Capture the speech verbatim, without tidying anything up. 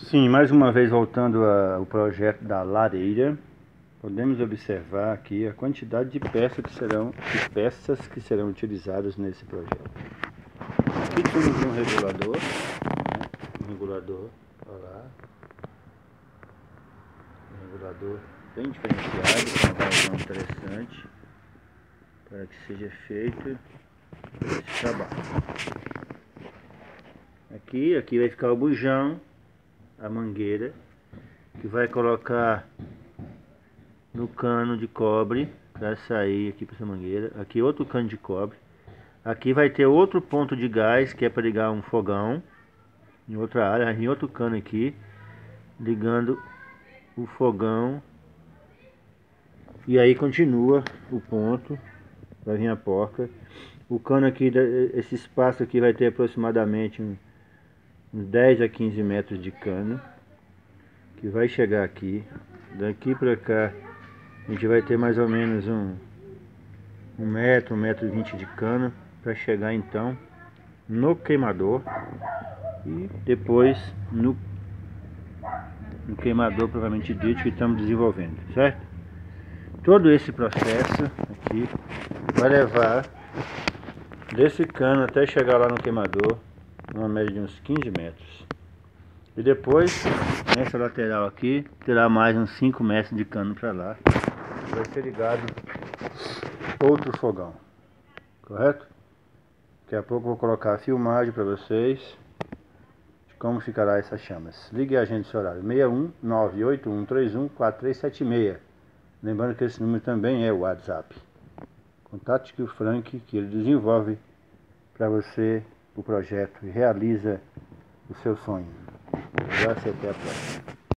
Sim, mais uma vez voltando ao projeto da lareira, podemos observar aqui a quantidade de peças que serão, de peças que serão utilizadas nesse projeto. Aqui temos um regulador, né? um regulador, olha lá, um regulador bem diferenciado, uma razão interessante para que seja feito esse trabalho. Aqui, aqui vai ficar o bujão, a mangueira, que vai colocar no cano de cobre para sair aqui para essa mangueira. Aqui outro cano de cobre. Aqui vai ter outro ponto de gás que é para ligar um fogão em outra área, em outro cano aqui, ligando o fogão. E aí continua o ponto, vai vir a porca. O cano aqui, esse espaço aqui vai ter aproximadamente uns dez a quinze metros de cano, que vai chegar aqui. Daqui para cá a gente vai ter mais ou menos um, um metro, um metro e vinte de cano para chegar então no queimador e depois no, no queimador provavelmente dito que estamos desenvolvendo, certo? Todo esse processo aqui vai levar desse cano até chegar lá no queimador, uma média de uns quinze metros. E depois, nessa lateral aqui, terá mais uns cinco metros de cano para lá. Vai ser ligado outro fogão, correto? Daqui a pouco eu vou colocar a filmagem para vocês de como ficará essas chamas. Ligue a agenda do horário seis um nove oito um três um quatro três sete seis. Lembrando que esse número também é o WhatsApp. Contate o Frank, que ele desenvolve para você o projeto e realiza o seu sonho. Um abraço e até a próxima.